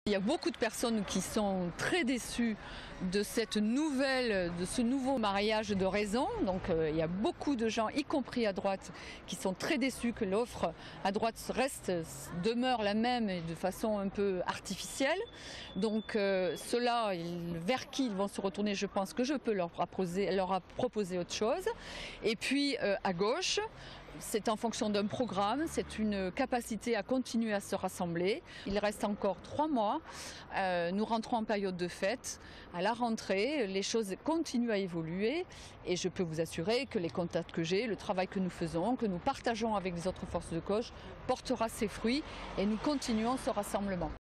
Il y a beaucoup de personnes qui sont très déçues de ce nouveau mariage de raison. Donc il y a beaucoup de gens, y compris à droite, qui sont très déçus que l'offre à droite demeure la même et de façon un peu artificielle. Donc ceux-là, vers qui ils vont se retourner, je pense que je peux leur proposer autre chose. Et puis à gauche, c'est en fonction d'un programme, c'est une capacité à continuer à se rassembler. Il reste encore 3 mois. Nous rentrons en période de fête. À la rentrée, les choses continuent à évoluer et je peux vous assurer que les contacts que j'ai, le travail que nous faisons, que nous partageons avec les autres forces de gauche, portera ses fruits et nous continuons ce rassemblement.